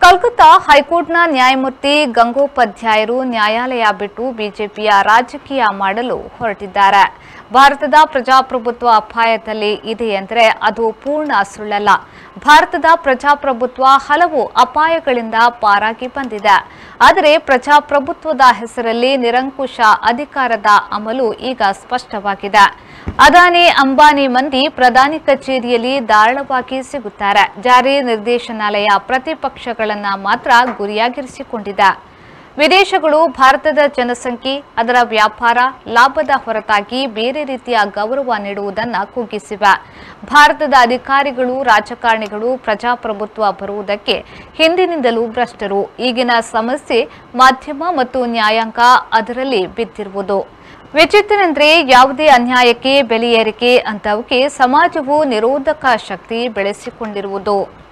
ಕಲ್ಕತ್ತಾ ಹೈಕೋರ್ಟ್ನ ನ್ಯಾಯಮೂರ್ತಿ ಗಂಗೋಪಾಧ್ಯಾಯರು ನ್ಯಾಯಾಲಯ ಬಿಟ್ಟು ಬಿಜೆಪಿಯ ರಾಜಕೀಯ ಮಾಡಲು ಹೊರಟಿದ್ದಾರೆ. ಭಾರತದ ಪ್ರಜಾಪ್ರಭುತ್ವ ಅಪಾಯದಲ್ಲಿ ಇದೆ ಎಂದರೆ ಅದು ಪೂರ್ಣ ಸುಳ್ಳಲ್ಲ. ಭಾರತದ ಪ್ರಜಾಪ್ರಭುತ್ವ ಹಲವು ಅಪಾಯಗಳಿಂದ ಪಾರಾಗಿ ಬಂದಿದೆ. ಆದರೆ ಪ್ರಜಾಪ್ರಭುತ್ವದ ಹೆಸರಲ್ಲಿ ನಿರಂಕುಶ ಅಧಿಕಾರದ ಅಮಲು ಈಗ ಸ್ಪಷ್ಟವಾಗಿದೆ. ಅದಾನಿ ಅಂಬಾನಿ ಮಂದಿ ಪ್ರಧಾನಿ ಕಚೇರಿಯಲ್ಲಿ ಧಾರಾಳವಾಗಿ ಸಿಗುತ್ತಾರೆ. ಜಾರಿ ನಿರ್ದೇಶನಾಲಯ ಪ್ರತಿಪಕ್ಷಗಳನ್ನ ಮಾತ್ರ ಗುರಿಯಾಗಿರಿಸಿಕೊಂಡಿದೆ. ವಿದೇಶಗಳು ಭಾರತದ ಜನಸಂಖ್ಯೆ, ಅದರ ವ್ಯಾಪಾರ, ಲಾಭದ ಹೊರತಾಗಿ ಬೇರೆ ರೀತಿಯ ಗೌರವ ನೀಡುವುದನ್ನು ಕುಗ್ಗಿಸಿವೆ. ಭಾರತದ ಅಧಿಕಾರಿಗಳು, ರಾಜಕಾರಣಿಗಳು ಪ್ರಜಾಪ್ರಭುತ್ವ ಬರುವುದಕ್ಕೆ ಹಿಂದಿನಿಂದಲೂ ಭ್ರಷ್ಟರು. ಈಗಿನ ಸಮಸ್ಯೆ ಮಾಧ್ಯಮ ಮತ್ತು ನ್ಯಾಯಾಂಗ ಅದರಲ್ಲಿ ಬಿದ್ದಿರುವುದು. ವಿಚಿತ್ರನೆಂದರೆ ಯಾವುದೇ ಅನ್ಯಾಯಕ್ಕೆ ಬೆಲೆ ಏರಿಕೆ ಅಂತವಕ್ಕೆ ಸಮಾಜವು ನಿರೋಧಕ ಶಕ್ತಿ ಬೆಳೆಸಿಕೊಂಡಿರುವುದು.